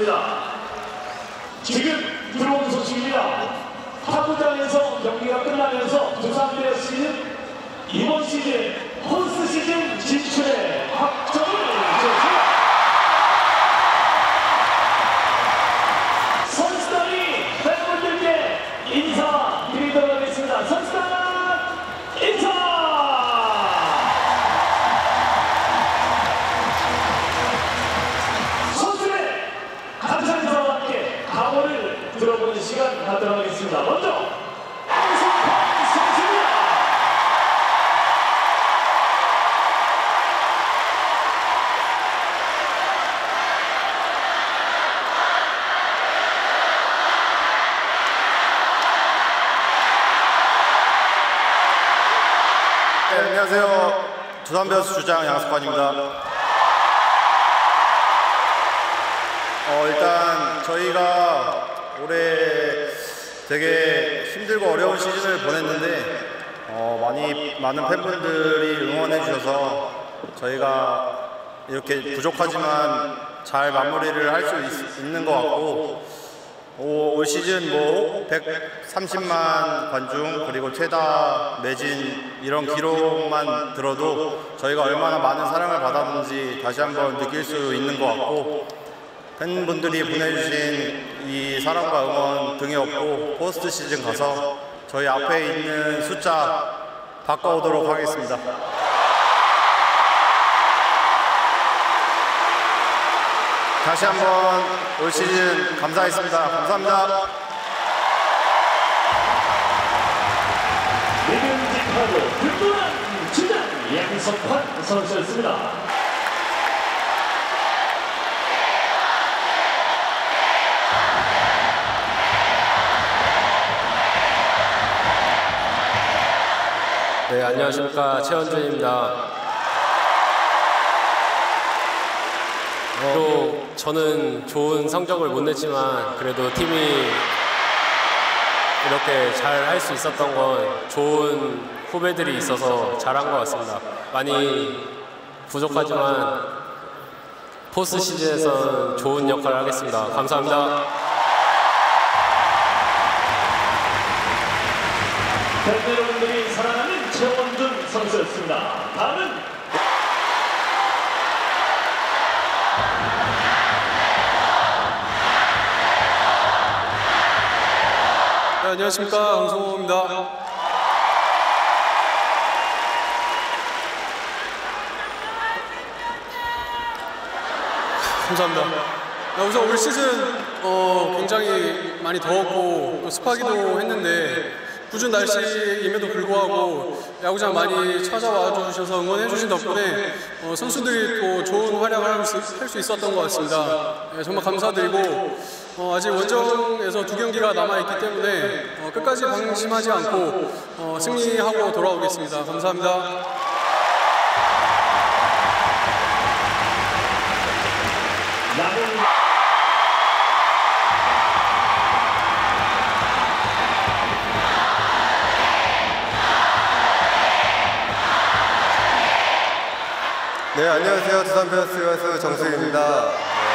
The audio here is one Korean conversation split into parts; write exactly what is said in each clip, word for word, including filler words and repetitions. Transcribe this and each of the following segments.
있습니다. 지금 들어온 소식입니다. 타구장에서 경기가 끝나면서 두산 베어스는 이번 시즌 포스트 시즌 진출에 확정을 지었습니다. 선수단이 팬분들께 인사드리도록 하겠습니다. 선수단 인사! 선수의 감사 인사와 함께 각오를 들어보는 시간 갖도록 하겠습니다. 먼저 안성환 선수입니다. 네, 안녕하세요. 두산 베어스 주장 양석환입니다. 어, 일단 저희가 올해 되게 힘들고 어려운 시즌을 보냈는데 어, 많이 많은 팬분들이 응원해 주셔서 저희가 이렇게 부족하지만 잘 마무리를 할 수 있는 것 같고, 오, 올 시즌 뭐 백삼십만 관중 그리고 최다 매진 이런 기록만 들어도 저희가 얼마나 많은 사랑을 받았는지 다시 한번 느낄 수 있는 것 같고, 팬분들이 보내주신 이 사랑과 응원 등에 업고 포스트 시즌 가서 저희 앞에 있는 숫자 바꿔오도록 하겠습니다. 다시 한번 올 시즌 감사했습니다. 감사합니다. 믿음직하고 든든한 주장 양석환 선수였습니다. 네, 안녕하십니까. 최원준입니다. 또 저는 좋은 성적을 못 냈지만 그래도 팀이 이렇게 잘 할 수 있었던 건 좋은 후배들이 있어서 잘한 것 같습니다. 많이 부족하지만 포스트 시즌에서는 좋은 역할을 하겠습니다. 감사합니다. 팬 여러분들이 사랑하는 최원준 선수였습니다. 다음은 네, 안녕하십니까. 강성호입니다. 감사합니다. 네, 우선 올 시즌 어, 굉장히 많이 더웠고 또 습하기도 했는데 궂은 날씨임에도 불구하고 야구장 많이 찾아와 주셔서 응원해 주신 덕분에 어, 선수들이 또 좋은 활약을 할 수 있었던 것 같습니다. 네, 정말 감사드리고 어, 아직 원정에서 두 경기가 남아있기 때문에 어, 끝까지 방심하지 않고 어, 승리하고 돌아오겠습니다. 감사합니다. 네, 안녕하세요. 두산 베어스 가수 정수입니다. 네.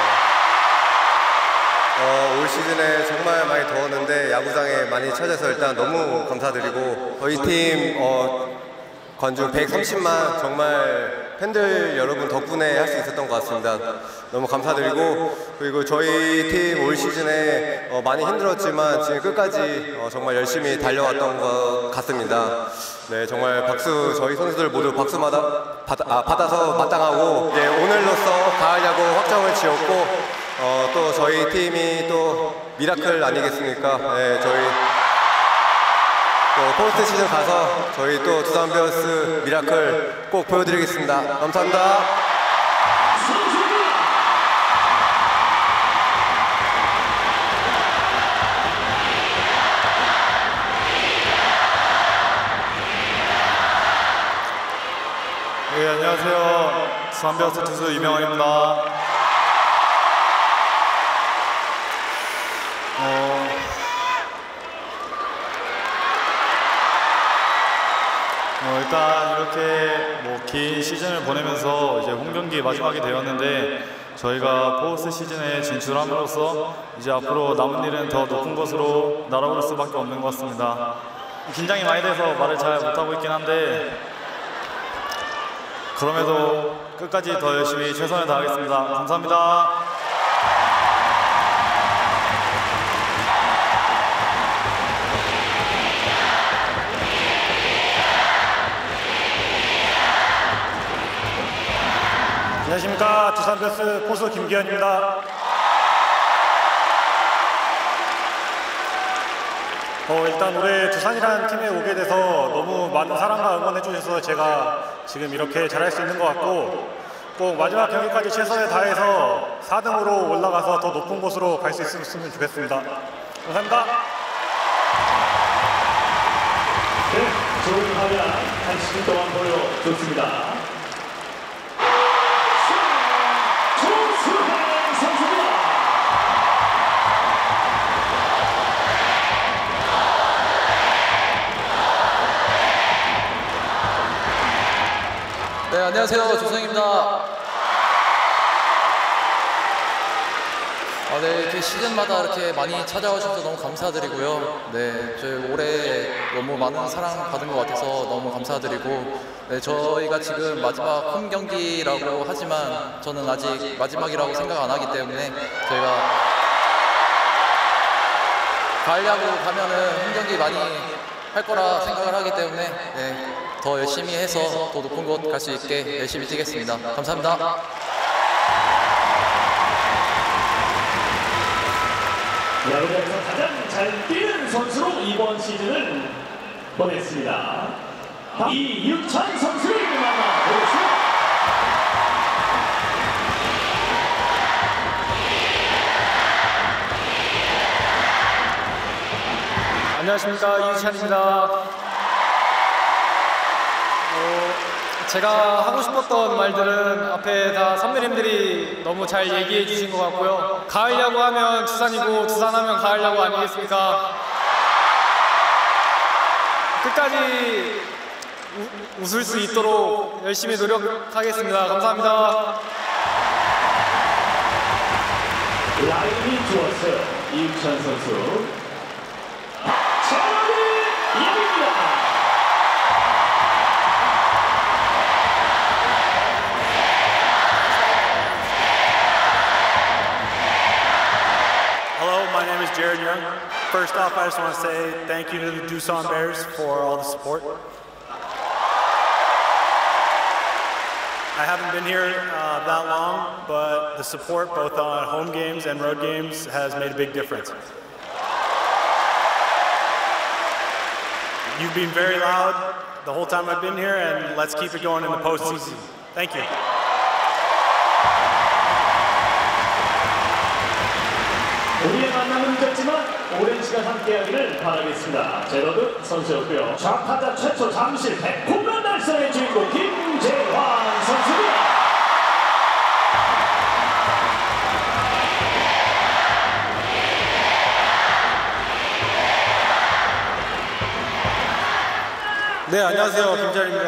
어, 올 시즌에 정말 많이 더웠는데 야구장에 많이 찾아서 일단 너무 감사드리고, 저희 팀 어, 관중 백삼십만 정말 팬들 여러분 덕분에 할 수 있었던 것 같습니다. 너무 감사드리고, 그리고 저희 팀 올 시즌에 어, 많이 힘들었지만 지금 끝까지 어, 정말 열심히 달려왔던 것 같습니다. 네, 정말 박수, 저희 선수들 모두 박수마다 받, 아, 받아서 마땅하고, 예, 오늘로써 가을 야구 확정을 지었고, 어, 또 저희 팀이 또 미라클 아니겠습니까? 네, 저희 또 포스트 시즌 가서 저희 또 두산 베어스 미라클 꼭 보여드리겠습니다. 감사합니다. 네, 안녕하세요. 두산 베어스 투수 이명환입니다. 어, 어, 일단 이렇게 뭐 긴 시즌을 보내면서 이제 홈 경기 마지막이 되었는데 저희가 포스트 시즌에 진출함으로써 이제 앞으로 남은 일은 더 높은 곳으로 날아올 수밖에 없는 것 같습니다. 긴장이 많이 돼서 말을 잘 못하고 있긴 한데 그럼에도 끝까지 더 열심히 최선을 다하겠습니다. 감사합니다. 안녕하십니까. 두산 베어스 포수 김기현입니다. 어, 일단 올해 두산이라는 팀에 오게 돼서 너무 많은 사랑과 응원해 주셔서 제가 지금 이렇게 잘할 수 있는 것 같고 꼭 마지막 경기까지 최선을 다해서 사 등으로 올라가서 더 높은 곳으로 갈 수 있었으면 좋겠습니다. 감사합니다. 네, 좋은 활약 한 시즌 동안 보여줬습니다. 조수행 선수입니다. 네, 안녕하세요. 조수행입니다. 아, 네, 이렇게 시즌마다 이렇게 많이 찾아와 주셔서 너무 감사드리고요. 네, 저희 올해 너무 많은 사랑 받은 것 같아서 너무 감사드리고, 네, 저희가 지금 마지막 홈 경기라고 하지만 저는 아직 마지막이라고 생각 안 하기 때문에 저희가 가을 야구 가면은 홈 경기 많이 할 거라 생각을 하기 때문에 네, 더 열심히 해서 더 높은 곳 갈 수 있게 열심히 뛰겠습니다. 감사합니다. 야구장에서 가장 잘 뛰는 선수로 이번 시즌을 보냈습니다. 이육찬 선수를 만나보겠습니다. 안녕하십니까. 이유찬입니다. 어, 제가 하고 싶었던 말들은 앞에 다 선배님들이 너무 잘 얘기해 주신 것 같고요. 가을 야구 하면 두산이고 두산 하면 가을 야구 아니겠습니까? 끝까지 우, 웃을 수 있도록 열심히 노력하겠습니다. 감사합니다. 라인이 좋았어요. 이육찬 선수. 박찬호의 이야기입니다. Hello, my name is Jared Young. First off, I just want to say thank you to the Doosan Bears for all the support. I haven't been here uh, that long, but the support both on home games and road games has made a big difference. You've been very loud the whole time I've been here, and let's keep it going in the postseason. Thank you. 우리의 만남은 늦었지만 오랜 시간 함께하기를 바라겠습니다. 제러드 선수였고요. 좌타자 최초 잠실 백 홈런 달성의 주인공 김재환 선수입니다. 네, 안녕하세요. 김재환입니다.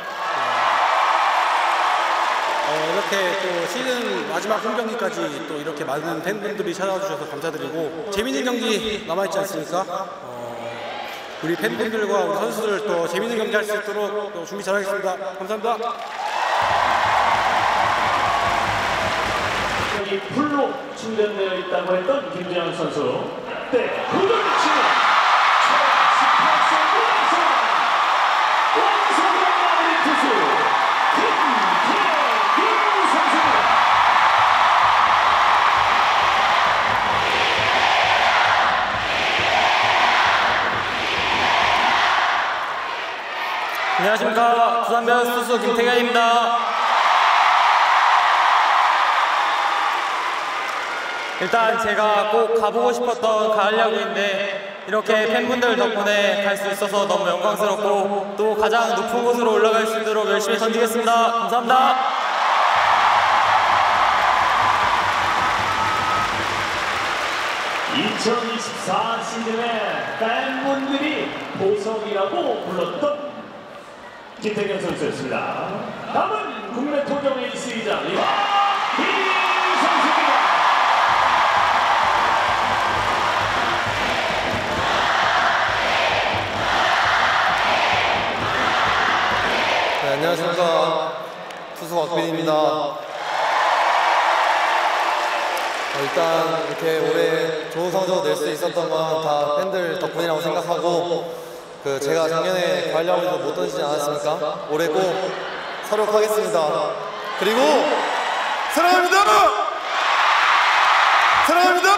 어, 이렇게 또 시즌 마지막 홈 경기까지 또 이렇게 많은 팬분들이 찾아와 주셔서 감사드리고 재밌는 경기 남아있지 않습니까? 어, 우리 팬분들과 우리 선수들 또 재밌는 경기 할 수 있도록 또 준비 잘하겠습니다. 감사합니다. 여기 풀로 충전되어 있다고 했던 김재환 선수. 네, 후들 치는 십팔 세 무대에서 원성의 마무리 투수 김태균 선수입니다. 안녕하십니까. 두산 베어스 투수 김태균입니다. 일단 제가 꼭 가보고 싶었던 가을 야구인데 이렇게 팬분들 덕분에 갈 수 있어서 너무 영광스럽고 또 가장 높은 곳으로 올라갈 수 있도록 열심히 던지겠습니다. 감사합니다. 이천이십사 시즌에 팬분들이 보석이라고 불렀던 김태균 선수였습니다. 다음은 국내 토종 에이스이자 이완희 박태균입니다. 어, 일단 이렇게 올해 좋은 성적을 낼 수 있었던 건 다 팬들 덕분이라고 생각하고 그 제가 작년에 가을야구에서 못 던지지 않았습니까? 올해 꼭 사력하겠습니다. 그리고 사랑합니다! 사랑합니다!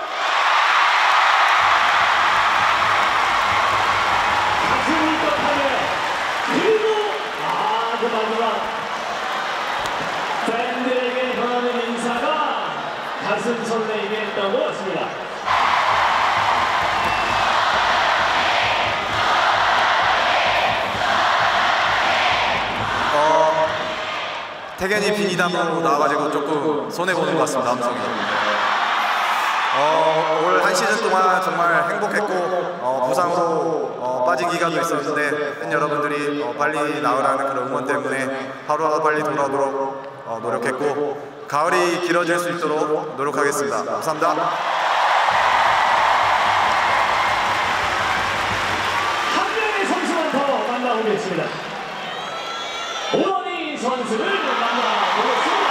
가슴이 떡하네요. 그리고 아그 마지막 팬들에게 전하는 인사가 가슴 설레이게 했던 것 같습니다. 어, 태견이 비니담으로 나와가지고 조금 손해보는 것 같습니다. 함성이. 어, 올 한 시즌 동안 정말 행복했고 어, 부상으로 어, 빠진 기간도 있었는데 팬 여러분들이 어, 빨리 나으라는 그런 응원 때문에 하루하루 빨리 돌아오도록 어, 노력했고 가을이 길어질 수 있도록 노력하겠습니다. 감사합니다. 한 명의 선수만 더 만나보겠습니다. 오원희 선수를 만나보겠습니다.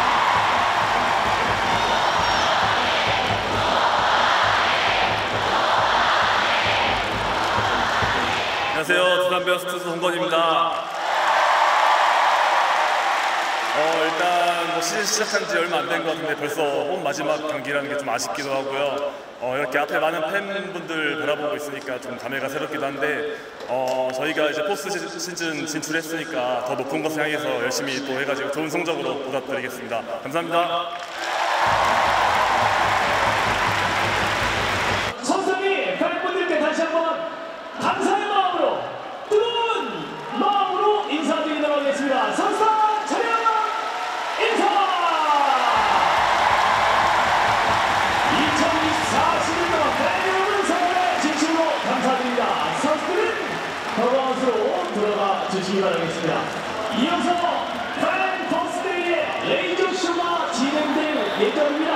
안녕하세요. 두산 베어스트즈 홍건입니다. 어, 일단 뭐 시즌 시작한 지 얼마 안 된 것 같은데 벌써 홈 마지막 경기라는 게 좀 아쉽기도 하고요. 어, 이렇게 앞에 많은 팬분들 바라보고 있으니까 좀 감회가 새롭기도 한데 어, 저희가 이제 포스트 시즌 진출했으니까 더 높은 것을 향해서 열심히 또 해가지고 좋은 성적으로 보답드리겠습니다. 감사합니다. 선수님, 팬분들께 다시 한번 감사의 마음으로 뜨거운 마음으로 인사드리도록 하겠습니다. 선수단 차렷 인사! 이천이십사 시즌 동안 팬 여러분 사랑의 진심으로 감사드립니다. 선수들은 더가웃으로 들어가 주시기 바라겠습니다. 이어서 팬 버스데이의 레이저쇼가 진행될 예정입니다.